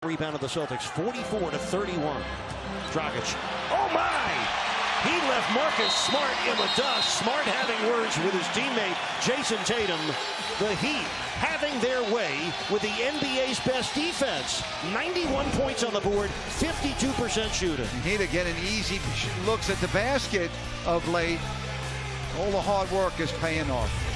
Rebound of the Celtics, 44-31. Dragic. Oh my! He left Marcus Smart in the dust. Smart having words with his teammate Jason Tatum. The Heat having their way with the NBA's best defense. 91 points on the board, 52% shooting. Heat are getting easy looks at the basket of late. All the hard work is paying off.